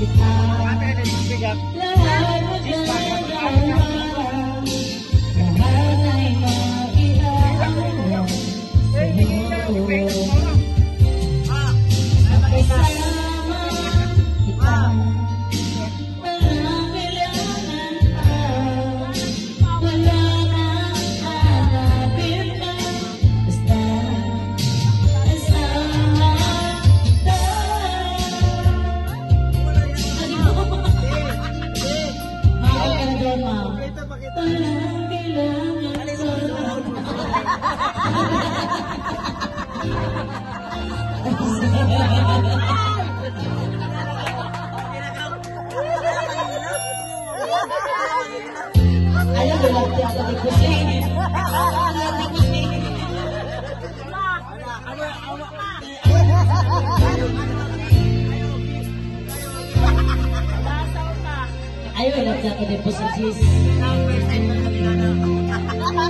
kita. Lahat magdadama, lahat ay maiaano sa'yo. Kasama kita, walang kailangan pa, wala nang hanapin ka, basta kasama kita. Mahal ka na doon, ma'am. Walang kailangan ayaw ko lang siya sa kusing. Ayaw lang siya sa kusing.